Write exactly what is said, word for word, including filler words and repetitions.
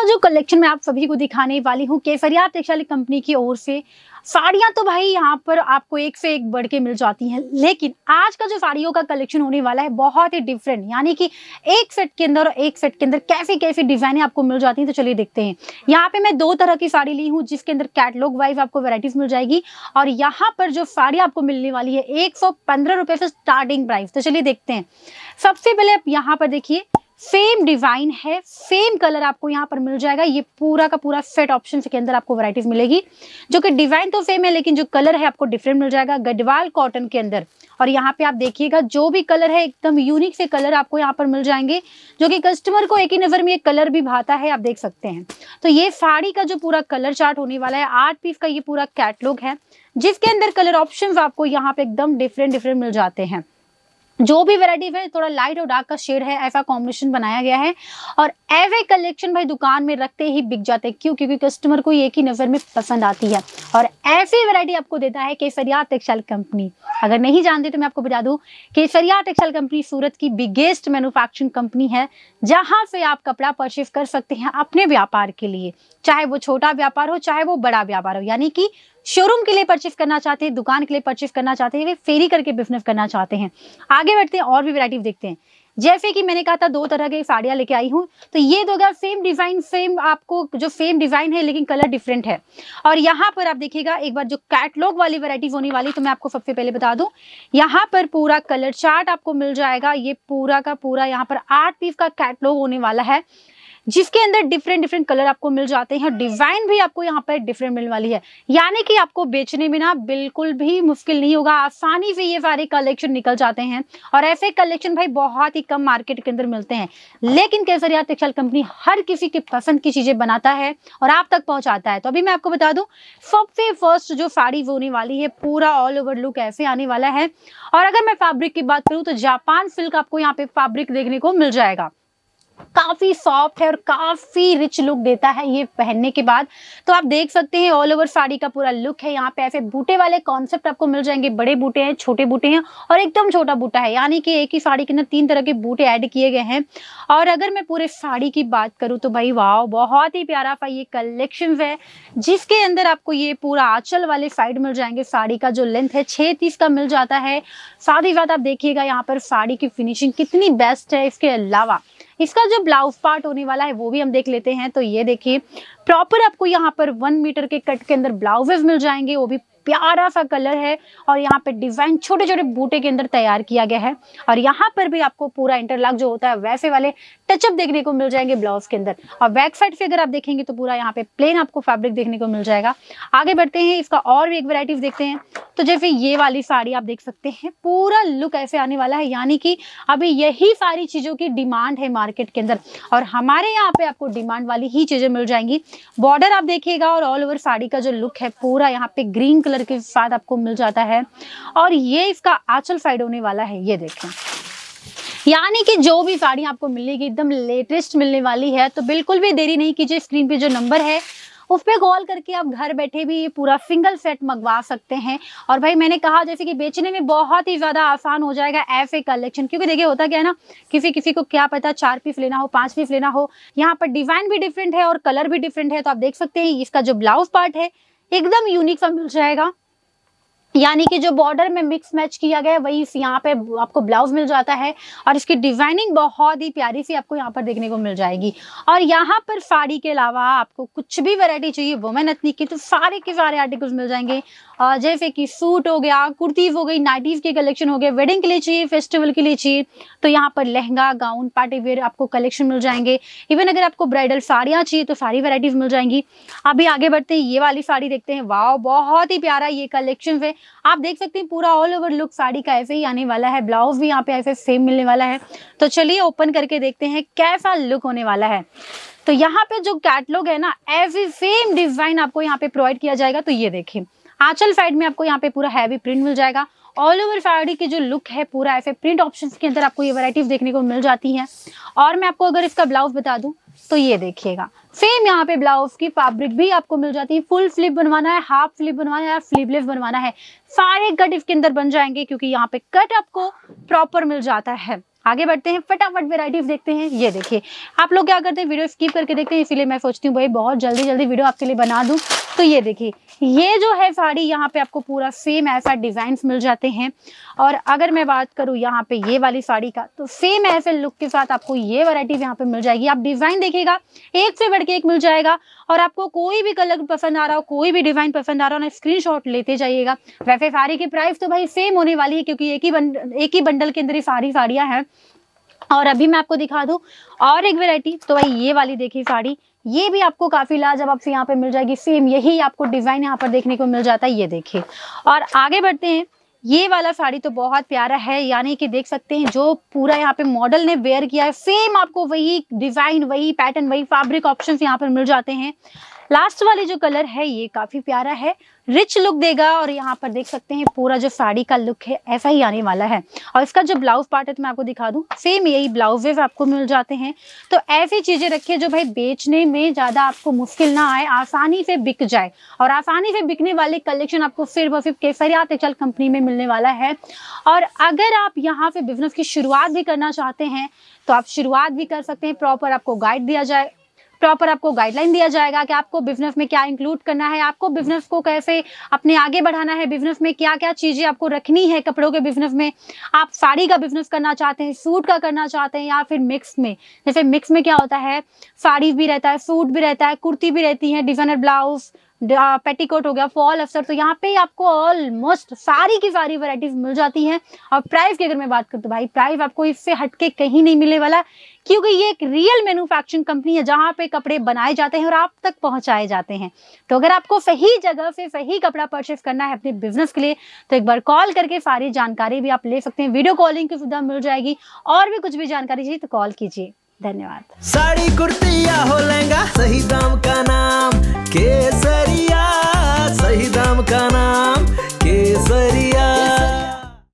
जो कलेक्शन मैं आप सभी को दिखाने वाली हूँ केसरिया टेक्सटाइल कंपनी की ओर से, साड़ियाँ तो भाई यहाँ पर आपको एक से एक बढ़ के मिल जाती हैं। लेकिन आज का जो साड़ियों का कलेक्शन होने वाला है बहुत ही डिफरेंट, यानी कि एक सेट के अंदर और एक सेट के अंदर कैसी कैसी डिजाइनें आपको मिल जाती हैं। तो चलिए देखते हैं। यहाँ पे मैं दो तरह की साड़ी ली हूँ जिसके अंदर कैटलॉग वाइज आपको वैरायटीज मिल जाएगी, और यहाँ पर जो साड़ी आपको मिलने वाली है एक सौ पंद्रह रुपए से स्टार्टिंग प्राइस। तो चलिए देखते हैं। सबसे पहले आप यहाँ पर देखिए, सेम डिजाइन है, सेम कलर आपको यहाँ पर मिल जाएगा। ये पूरा का पूरा सेट ऑप्शन के अंदर आपको वैरायटीज मिलेगी, जो कि डिजाइन तो सेम है लेकिन जो कलर है आपको डिफरेंट मिल जाएगा गढ़वाल कॉटन के अंदर। और यहाँ पे आप देखिएगा जो भी कलर है एकदम यूनिक से कलर आपको यहाँ पर मिल जाएंगे, जो कि कस्टमर को एक ही नजर में ये कलर भी भाता है, आप देख सकते हैं। तो ये साड़ी का जो पूरा कलर चार्ट होने वाला है, आठ पीस का ये पूरा कैटलॉग है जिसके अंदर कलर ऑप्शन आपको यहाँ पे एकदम डिफरेंट डिफरेंट मिल जाते हैं। जो भी वैरायटी है थोड़ा लाइट और डार्क का शेड है, ऐसा कॉम्बिनेशन बनाया गया है। और ऐसे कलेक्शन भाई दुकान में रखते ही बिक जाते हैं। क्यों? क्योंकि कस्टमर को एक ही नजर में पसंद आती है। और ऐसी वैरायटी आपको देता है केसरिया टेक्सटाइल कंपनी। अगर नहीं जानते तो मैं आपको बता दूं, केसरिया टेक्सटाइल कंपनी सूरत की बिगेस्ट मैन्युफैक्चरिंग कंपनी है, जहां से आप कपड़ा परचेज कर सकते हैं अपने व्यापार के लिए, चाहे वो छोटा व्यापार हो चाहे वो बड़ा व्यापार हो। यानी कि शोरूम के लिए परचेज करना चाहते हैं, दुकान के लिए परचेज करना चाहते हैं, फेरी करके बिजनेस करना चाहते हैं। आगे बढ़ते हैं और भी वैरायटी देखते हैं। जैसे कि मैंने कहा था दो तरह की साड़ियां लेके आई हूँ, तो ये दो गया सेम डिजाइन, सेम आपको जो सेम डिजाइन है लेकिन कलर डिफरेंट है। और यहाँ पर आप देखिएगा एक बार जो कैटलॉग वाली वैरायटीज होने वाली, तो मैं आपको सबसे पहले बता दूं, यहाँ पर पूरा कलर चार्ट आपको मिल जाएगा। ये पूरा का पूरा यहाँ पर आठ पीस का कैटलॉग होने वाला है, जिसके अंदर डिफरेंट डिफरेंट कलर आपको मिल जाते हैं। डिजाइन भी आपको यहाँ पर डिफरेंट मिलने वाली है, यानी कि आपको बेचने में ना बिल्कुल भी मुश्किल नहीं होगा, आसानी से ये सारे कलेक्शन निकल जाते हैं। और ऐसे कलेक्शन भाई बहुत ही कम मार्केट के अंदर मिलते हैं, लेकिन केसरिया टेक्सटाइल कंपनी हर किसी की पसंद की चीजें बनाता है और आप तक पहुंचाता है। तो अभी मैं आपको बता दूं, सबसे फर्स्ट जो साड़ी होने वाली है पूरा ऑल ओवर लुक ऐसे आने वाला है। और अगर मैं फैब्रिक की बात करूं तो जापान सिल्क आपको यहाँ पे फैब्रिक देखने को मिल जाएगा। काफी सॉफ्ट है और काफी रिच लुक देता है ये पहनने के बाद। तो आप देख सकते हैं ऑल ओवर साड़ी का पूरा लुक है। यहाँ पे ऐसे बूटे वाले कॉन्सेप्ट आपको मिल जाएंगे, बड़े बूटे हैं, छोटे बूटे हैं और एकदम छोटा बूटा है, यानी कि एक ही साड़ी के अंदर तीन तरह के बूटे ऐड किए गए हैं। और अगर मैं पूरे साड़ी की बात करूं तो भाई वाह, बहुत ही प्यारा सा ये कलेक्शन है, जिसके अंदर आपको ये पूरा आंचल वाले साइड मिल जाएंगे। साड़ी का जो लेंथ है छह तीस का मिल जाता है। साथ ही साथ आप देखिएगा यहाँ पर साड़ी की फिनिशिंग कितनी बेस्ट है। इसके अलावा इसका जो ब्लाउज पार्ट होने वाला है वो भी हम देख लेते हैं। तो ये देखिए प्रॉपर आपको यहाँ पर वन मीटर के कट के अंदर ब्लाउजेस मिल जाएंगे, वो भी प्यारा सा कलर है। और यहाँ पे डिजाइन छोटे छोटे बूटे के अंदर तैयार किया गया है। और यहाँ पर भी आपको पूरा इंटरलॉक जो होता है वैसे वाले टचअप देखने को मिल जाएंगे ब्लाउज के अंदर। और बैक साइड से अगर आप देखेंगे तो पूरा यहाँ पे प्लेन आपको फैब्रिक देखने को मिल जाएगा। आगे बढ़ते हैं, इसका और भी एक वैरायटीज देखते हैं। तो जैसे ये वाली साड़ी आप देख सकते हैं, पूरा लुक ऐसे आने वाला है, यानी कि अभी यही सारी चीजों की डिमांड है मार्केट के अंदर, और हमारे यहाँ पे आपको डिमांड वाली ही चीजें मिल जाएंगी। बॉर्डर आप देखिएगा और ऑल ओवर साड़ी का जो लुक है पूरा यहाँ पे ग्रीन कलर के साथ आपको मिल जाता है। और ये इसका आंचल साइड होने वाला है, ये देखें। यानी कि जो भी साड़ी आपको मिलेगी एकदम लेटेस्ट मिलने वाली है। तो बिल्कुल भी देरी नहीं कीजिए, स्क्रीन पे जो नंबर है उस पे कॉल करके आप घर बैठे भी ये पूरा सिंगल सेट मंगवा सकते हैं। और भाई मैंने कहा जैसे कि बेचने में बहुत ही ज्यादा आसान हो जाएगा ऐसे कलेक्शन, क्योंकि देखिए होता क्या है ना, किसी किसी को क्या पता चार पीस लेना हो, पांच पीस लेना हो। यहाँ पर डिजाइन भी डिफरेंट है और कलर भी डिफरेंट है। तो आप देख सकते हैं इसका जो ब्लाउज पार्ट है एकदम यूनिक सा मिल जाएगा, यानी कि जो बॉर्डर में मिक्स मैच किया गया है वही यहाँ पे आपको ब्लाउज मिल जाता है। और इसकी डिजाइनिंग बहुत ही प्यारी सी आपको यहाँ पर देखने को मिल जाएगी। और यहाँ पर साड़ी के अलावा आपको कुछ भी वैरायटी चाहिए वुमेन एथनिक की, तो सारे के सारे आर्टिकल्स मिल जाएंगे। और जैसे कि सूट हो गया, कुर्तीज हो गई, नाइटीज के कलेक्शन हो गए, वेडिंग के लिए चाहिए, फेस्टिवल के लिए चाहिए, तो यहाँ पर लहंगा, गाउन, पार्टी वेयर आपको कलेक्शन मिल जाएंगे। इवन अगर आपको ब्राइडल साड़ियाँ चाहिए तो सारी वैरायटीज मिल जाएंगी। अभी आगे बढ़ते हैं, ये वाली साड़ी देखते हैं। वाह, बहुत ही प्यारा ये कलेक्शन है। आप देख सकते हैं पूरा ऑल ओवर लुक साड़ी का ऐसे ही आने वाला है, ब्लाउज भी यहाँ पे ऐसे सेम मिलने वाला है। तो चलिए ओपन करके देखते हैं कैसा लुक होने वाला है। तो यहाँ पे जो कैटलॉग है ना, ऐसे सेम डिजाइन आपको यहाँ पे प्रोवाइड किया जाएगा। तो ये देखिए आंचल साइड में आपको यहाँ पे पूरा हैवी प्रिंट मिल जाएगा। ऑल ओवर साड़ी की जो लुक है पूरा ऐसे प्रिंट ऑप्शंस के अंदर आपको ये वैरायटीज देखने को मिल जाती हैं। और मैं आपको अगर इसका ब्लाउज बता दूं तो ये देखिएगा सेम यहाँ पे ब्लाउज की फैब्रिक भी आपको मिल जाती है। फुल स्लीव बनवाना है, हाफ स्लीव बनवाना है, स्लीवलेस बनवाना है, सारे कट इसके अंदर बन जाएंगे, क्योंकि यहाँ पे कट आपको प्रॉपर मिल जाता है। आगे बढ़ते हैं, फटाफट वेराइटीज देखते हैं। ये देखिए, आप लोग क्या करते हैं, वीडियो स्किप करके देखते हैं, इसलिए मैं सोचती हूँ भाई बहुत जल्दी जल्दी वीडियो आपके लिए बना दूं। तो ये देखिए, ये जो है साड़ी, यहाँ पे आपको पूरा सेम ऐसा डिजाइन मिल जाते हैं। और अगर मैं बात करूँ यहाँ पे ये वाली साड़ी का, तो सेम ऐसे लुक के साथ आपको ये वैरायटी यहाँ पे मिल जाएगी। आप डिजाइन देखिएगा, एक से बढ़ के एक मिल जाएगा। और आपको कोई भी कलर पसंद आ रहा हो, कोई भी डिजाइन पसंद आ रहा हो ना, स्क्रीनशॉट लेते जाइएगा। वैसे साड़ी की प्राइस तो भाई सेम होने वाली है, क्योंकि एक ही बंड, एक ही बंडल के अंदर ही सारी साड़ियाँ हैं। और अभी मैं आपको दिखा दूं और एक वैरायटी, तो भाई ये वाली देखिए साड़ी, ये भी आपको काफी लाजवाब से यहाँ पे मिल जाएगी। सेम यही आपको डिजाइन यहाँ पर देखने को मिल जाता है, ये देखिए। और आगे बढ़ते हैं, ये वाला साड़ी तो बहुत प्यारा है, यानी कि देख सकते हैं जो पूरा यहाँ पे मॉडल ने वेयर किया है, सेम आपको वही डिजाइन, वही पैटर्न, वही फैब्रिक ऑप्शंस यहाँ पर मिल जाते हैं। लास्ट वाली जो कलर है ये काफी प्यारा है, रिच लुक देगा। और यहाँ पर देख सकते हैं पूरा जो साड़ी का लुक है ऐसा ही आने वाला है। और इसका जो ब्लाउज पार्ट है तो मैं आपको दिखा दूं, सेम यही ब्लाउजेस आपको मिल जाते हैं। तो ऐसी चीजें रखिए जो भाई बेचने में ज्यादा आपको मुश्किल ना आए, आसानी से बिक जाए। और आसानी से बिकने वाले कलेक्शन आपको सिर्फ और सिर्फ केसरिया टेक्सटाइल कंपनी में मिलने वाला है। और अगर आप यहाँ पे बिजनेस की शुरुआत भी करना चाहते हैं तो आप शुरुआत भी कर सकते हैं। प्रॉपर आपको गाइड दिया जाए, प्रॉपर आपको गाइडलाइन दिया जाएगा कि आपको बिजनेस में क्या इंक्लूड करना है, आपको बिजनेस को कैसे अपने आगे बढ़ाना है, बिजनेस में क्या क्या चीजें आपको रखनी है। कपड़ों के बिजनेस में आप साड़ी का बिजनेस करना चाहते हैं, सूट का करना चाहते हैं, या फिर मिक्स में, जैसे मिक्स में क्या होता है, साड़ी भी रहता है, सूट भी रहता है, कुर्ती भी रहती है, डिजाइनर ब्लाउज, पेटीकोट हो गया, फॉल अफसर। तो यहाँ पे आपको ऑलमोस्ट सारी की सारी वैरायटीज मिल जाती हैं। और प्राइस की अगर मैं बात करूँ तो भाई प्राइस आपको इससे हटके कहीं नहीं मिलने वाला, क्योंकि ये एक रियल मैन्युफैक्चरिंग कंपनी है जहाँ पे कपड़े बनाए जाते हैं और आप तक पहुंचाए जाते हैं। तो अगर आपको सही जगह से सही कपड़ा परचेस करना है अपने बिजनेस के लिए, तो एक बार कॉल करके सारी जानकारी भी आप ले सकते हैं। वीडियो कॉलिंग की सुविधा मिल जाएगी। और भी कुछ भी जानकारी चाहिए तो कॉल कीजिए। धन्यवाद। साड़ी कुर्ती या हो लहंगा,